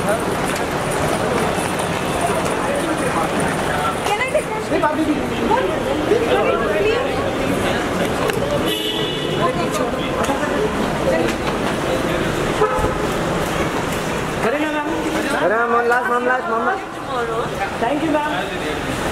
Can I take Kareena ma'am. Kareena ma'am, last ma'am. tomorrow? Thank you ma'am.